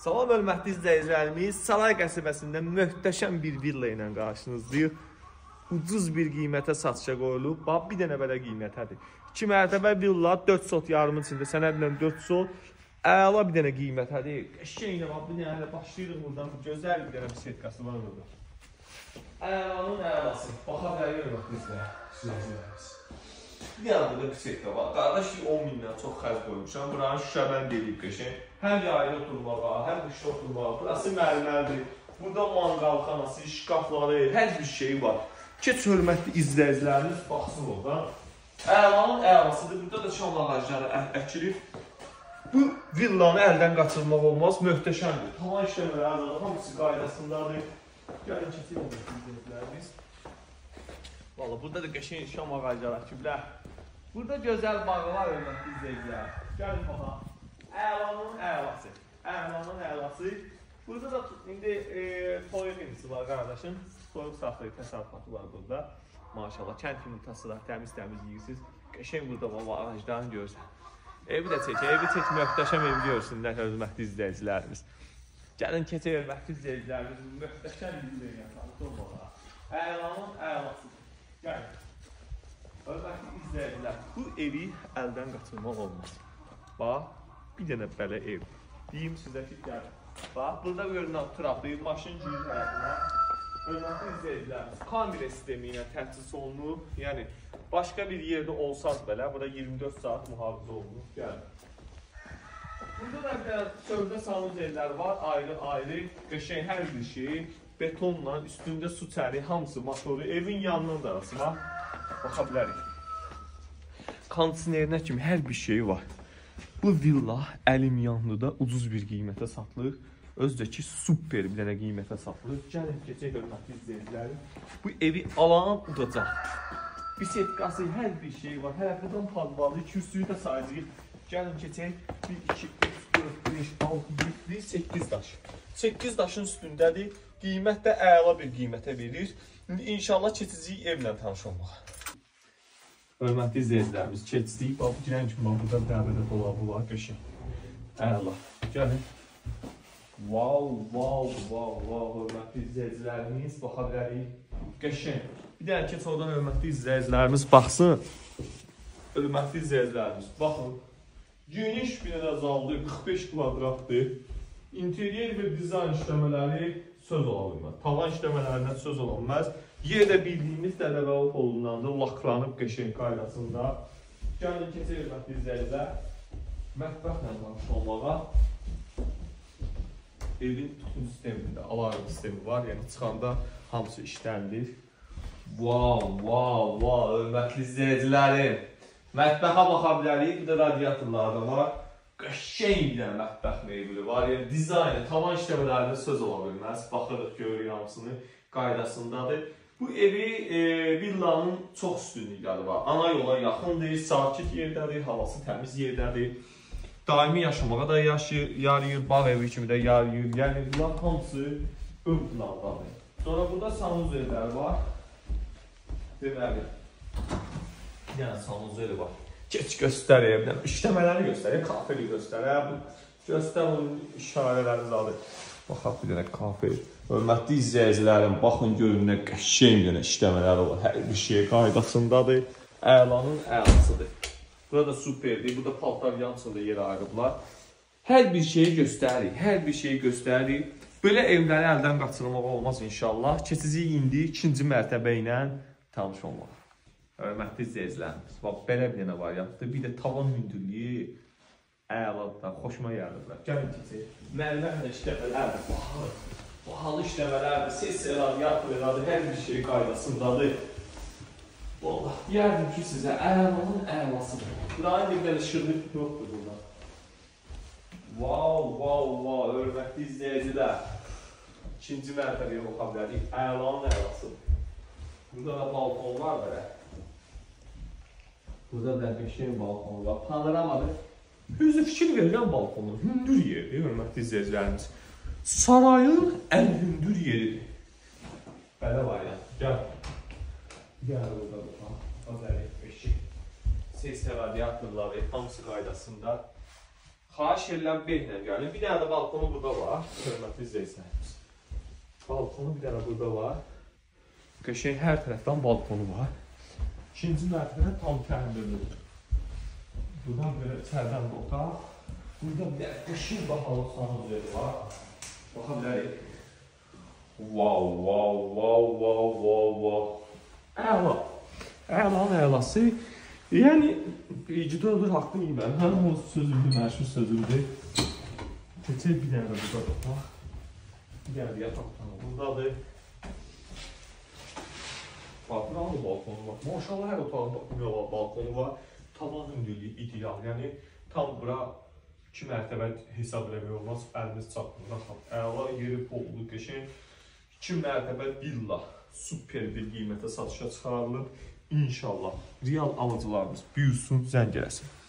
Salam hörmətli izləyicilərimiz, Saray qəsəbəsində möhtəşəm bir villa ilə qarşınızdayıq. Ucuz bir qiymətə satışa qoyulub. Bax, bir dənə belə qiymətədir. 2 mərtəbə villa, 4 sot yarımın içində, sənədlə 4 sot. Əla bir dənə qiymətədir. Qəşənglə bax, bir dənə başlayırıq buradan. Gözəl bir dənə bisetkası var burada. Əlanın əlası. Baxa bilərik hörmətli izləyicilərimiz. Bir dənə burada bisetka var. Qardaş 10 mindən çox xərc qoymuşam. Buranın şüşəbən deyilib qəşəng. Həm yayda oturmağa, həm qışda oturmağa. Burası mərmərdir. Burada manqalxanası, şkafları, hər bir şey var. Keç hörmətli izləyicilərimiz baxsın oradan. Əlanın əlasıdır. Burada da şam ağacları əkilir. Bu villanı əldən qaçırmaq olmaz. Möhtəşəmdir. Tavan işləmələri var. Hamısı qaydasındadır. Gəlin keçelim izləyicilərimiz. Valla burada da qəşəng şam ağacları əkiblər. Burada gözəl bağlar hörmətli izləyicilər. Gəlin baxa. Əlanın əlası. Əlanın əlası. Burada da indi toyuq indisi var qardaşım. Toyuq saxlayıb təsərrüfatı var burada. Maşallah kənd yumurtası da təmiz-təmiz yiyirsiniz. Qəşəng burada baba ağaclarını görürsən. Evi də çək, evi çək, möhtəşəm evi görsünlər hörmətli izləyicilərimiz. Gəlin keçək hörmətli izləyicilərimiz. Möhtəşəm bir yanlarında olmağa. Əlanın əlası. Gəlin. Hörmətli izləyicilər, bu evi əldən qaçırmaq olmaz. Bax. Bir dənə belə ev. Deyim sizə ki, gəlin. Bax, burada görünən turaqlayıb, maşın girir həyatına. Hörmətli izləyicilərimiz, kamera sistemi ilə təchiz olunub. Yəni, başqa bir yerdə olsaq belə, burada 24 saat mühafizə olunub. Gəlin. Burada da bir dənə sövdə salon yerləri var, ayrı-ayrı. Qəşəng hər bir şey. Betonla, üstündə su çəri, hamısı motoru. Evin yanından da arasına baxa bilərik. Kondisionerinə kimi hər bir şey var. Bu villa əlim yanlıda ucuz bir qiymətə satılır. Özdə ki, super bir dənə qiymətə satılır. Gəlin, keçək hörmətli izləyicilərim. Bu evi alan udacaq. Bisetkası, hər bir şey var. Hələ buradan padvalı, kürsüyü də sayacaq. Gəlin, keçək. 1, 2, 3, 4, 5, 6, 7, 8 daş. 8 daşın üstündədir. Qiymət də əla bir qiymətə verir. İndi inşallah keçəcəyik evlə tanış olmağa. Hörmətli izləyicilərimiz, keçdik. Bax, girən kimi burada dəvədə dolabı var, qəşəng. Əla. Gəlin. Wow, hörmətli izləyicilərimiz, baxa bilərik. Qəşəng. Bir dənə keç oradan hörmətli izləyicilərimiz baxsın. Hörmətli izləyicilərimiz, baxın. Geniş bir dənə zaldır, 45 kvadratdır. İnteryer və dizayn işləmələri söz ola bilməz. Tavan işləmələrindən söz ola bilməz. Yerdə bildiyimiz dədəvəli olundan da laklanıb qəşəng qaydasında. Gəlin keçək hörmətli izləyicilər. Mətbəxlə tanış olmağa. Evin tutun sistemində alarm sistemi var. Yəni çıxanda hamısı işləndir. Wow, hörmətli izləyicilərim. Mətbəxə baxa bilərik. Bir də radiatorlar da var. Qəşəng bir dənə mətbəx mebeli var. Yəni dizaynı, tavan işləmələrində söz ola bilməz. Baxırıq, görürük hamısını qaydasındadır. Bu evi villanın çox üstünlükləri var. Ana yola yaxındır, sakit yerdədir, havası təmiz yerdədir. Daimi yaşamağa da yarayır, bağ evi kimi də yarayır. Yəni bunlar hamısı ön plandadır. Sonra burada sanuzerlər var. Deməli, bir dənə sanuzeri var. Keç göstərək, işləmələri göstərək, kafeli göstərək. Göstər onun işarələrinizi alır. Baxaq bir dənə kafe. Hörmətli izləyicilərim, baxın görün nə qəşəng bir dənə işləmələri var. Hər bir şey qaydasındadır. Əlanın əlasıdır. Burada superdir. Burada paltar yansında yer ayırıblar. Hər bir şeyi göstərik. Hər bir şeyi göstərik. Belə evləri əldən qaçırmaq olmaz inşallah. Keçəcəyik indi 2-ci mərtəbə ilə tanış olmağa. Hörmətli izləyicilərimiz, bax belə bir dənə variantdır. Bir də tavan hündürlüyü əladır, xoşuma gəlirlər. Gəlin keçək. Mərmərlə işləmələrdir, bahalı işləmələrdir, sessiyalar, radiatorlardır, hər bir şey qaydasındadır. Vallahi, deyərdim ki sizə, əlanın əlasıdır. Buranın bir dənə şırlıq yoxdur burada. Wow, hörmətli izləyicilər. 2-ci mərtəbəyə baxa bilərik, əlanın əlasıdır. Burada da balkon var belə. Burada da qəşəng balkon var, panoramadır. Özü fikir verirəm balkonun, hündür yeridir, hörmətli izləyicilərimiz. Sarayın ən hündür yeridir. Belə var ya, gəl. Gəl burada bakalım. Az əlik beşik. Ses radiatorları, hamısı qaydasında. Xahiş edirəm beylə gəlin. Bir dənə də balkonu burada var. Hörmətli izləyicilərimiz. Balkonu bir dənə burada var. Qəşəng hər tərəfdən balkonu var. İkinci mərtəbə tam təndirlidir. Buradan belə içərdən bir otaq. Burada bir dənə qəşəng baxalım sanuzeli var. Baxa bilərik. Wow. Əla. Əlanın əlası. Yəni, icra olur, haqqını yeməm. Həm o sözümdür, məşhur sözümdür. Keçək bir dənə burada otaq. Bir dənə yataq otağı buradadır. Bax, buranın balkonu var. Maşallah, hər otağın balkonu var. Tavan hündürlüyü ideal. Yəni, tam bura 2 mərtəbə hesab eləmək olmaz. Əliniz çatmır. Əla yeri bollu, qəşəng. 2 mərtəbə villa super bir qiymətə satışa çıxarılıb. İnşallah real alıcılarımız büyüsün, zəng eləsin.